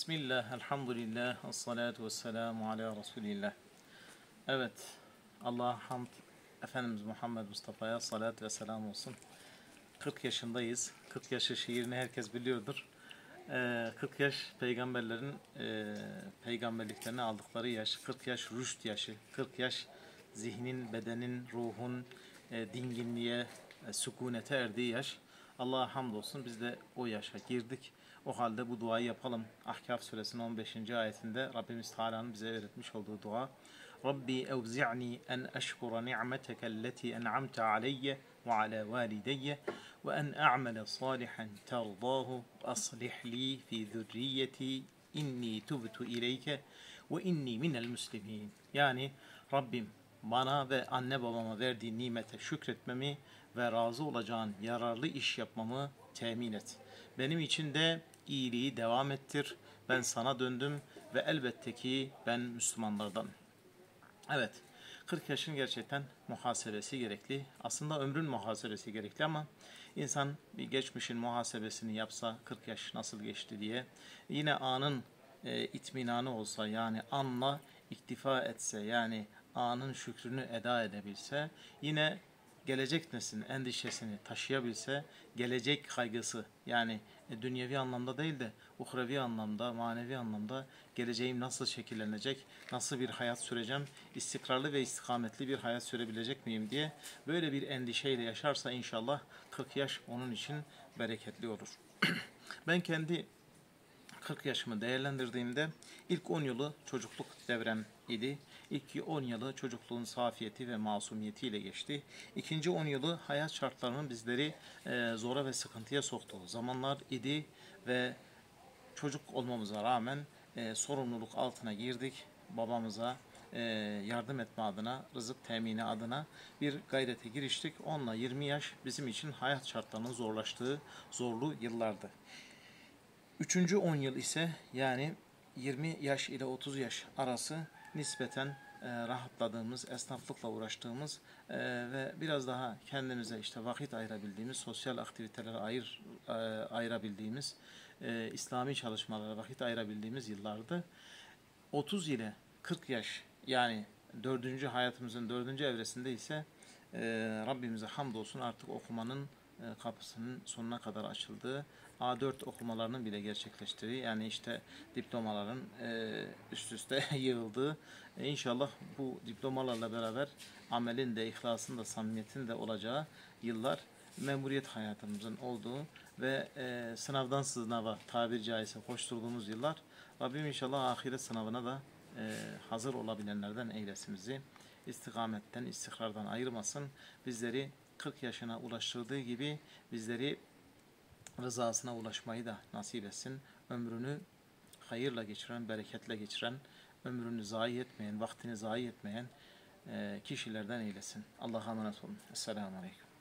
Bismillah, elhamdülillah, salatu vesselamu ala Resulillah. Evet, Allah'a hamd, Efendimiz Muhammed Mustafa'ya salat ve selam olsun. 40 yaşındayız. 40 yaşı şiirini herkes biliyordur. 40 yaş peygamberlerin peygamberliklerini aldıkları yaş. 40 yaş rüşt yaşı. 40 yaş zihnin, bedenin, ruhun dinginliğe, sükunete erdiği yaş. Allah'a hamdolsun biz de o yaşa girdik. O halde bu duayı yapalım. Ahkaf suresinin 15. ayetinde Rabbimiz Teala'nın bize öğretmiş olduğu dua. Rabbi evzi'ni en eşkura ni'meteke en'amte aleyye ve ala valideyye ve en a'mele salihan terdahu ve aslih li fi zürriyeti inni tubtu ileyke ve inni minel muslimin. Yani Rabbim bana ve anne babama verdiği nimete şükretmemi ve razı olacağın yararlı iş yapmamı temin et. Benim için de iyiliği devam ettir. Ben sana döndüm ve elbette ki ben Müslümanlardan. Evet, 40 yaşın gerçekten muhasebesi gerekli. Aslında ömrün muhasebesi gerekli ama insan bir geçmişin muhasebesini yapsa 40 yaş nasıl geçti diye yine anın itminanı olsa, yani anla iktifa etse, yani anın şükrünü eda edebilse, yine gelecek neslin endişesini taşıyabilse, gelecek kaygısı, yani dünyevi anlamda değil de uhrevi anlamda, manevi anlamda geleceğim nasıl şekillenecek, nasıl bir hayat süreceğim, istikrarlı ve istikametli bir hayat sürebilecek miyim diye böyle bir endişeyle yaşarsa inşallah 40 yaş onun için bereketli olur. Ben kendi 40 yaşımı değerlendirdiğimde ilk 10 yılı çocukluk devrem idi. İlk 10 yılı çocukluğun safiyeti ve masumiyetiyle geçti. İkinci 10 yılı hayat şartlarının bizleri zora ve sıkıntıya soktuğu zamanlar idi ve çocuk olmamıza rağmen sorumluluk altına girdik. Babamıza yardım etme adına, rızık temini adına bir gayrete giriştik. 10 ile 20 yaş bizim için hayat şartlarının zorlaştığı zorlu yıllardı. Üçüncü 10 yıl ise, yani 20 yaş ile 30 yaş arası nispeten rahatladığımız, esnaflıkla uğraştığımız ve biraz daha kendimize işte vakit ayırabildiğimiz, sosyal aktivitelere ayırabildiğimiz, İslami çalışmalara vakit ayırabildiğimiz yıllardı. 30 ile 40 yaş, yani hayatımızın dördüncü evresinde ise Rabbimize hamdolsun artık okumanın kapısının sonuna kadar açıldığı, A4 okumalarının bile gerçekleştiği, yani işte diplomaların üst üste yığıldığı, İnşallah bu diplomalarla beraber amelin de, ihlasın da, samimiyetin de olacağı yıllar, memuriyet hayatımızın olduğu ve sınavdan sınava tabiri caizse koşturduğumuz yıllar. Rabbim inşallah ahiret sınavına da hazır olabilenlerden eylesin bizi. İstikametten, istikrardan ayırmasın. Bizleri 40 yaşına ulaştırdığı gibi bizleri rızasına ulaşmayı da nasip etsin. Ömrünü hayırla geçiren, bereketle geçiren, ömrünü zayi etmeyen, vaktini zayi etmeyen kişilerden eylesin. Allah'a emanet olun. Esselamu Aleyküm.